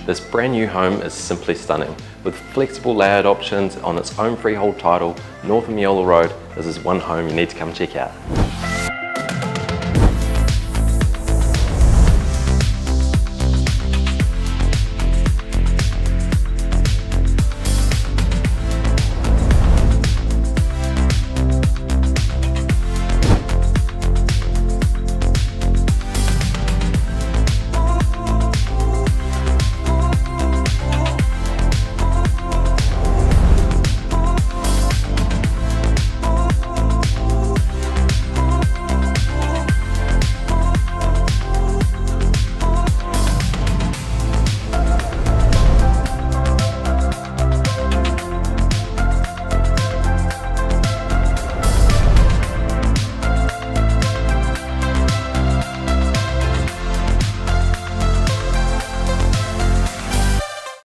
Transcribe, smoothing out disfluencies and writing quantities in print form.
This brand new home is simply stunning. With flexible layout options on its own freehold title, north of Meola Road, this is one home you need to come check out.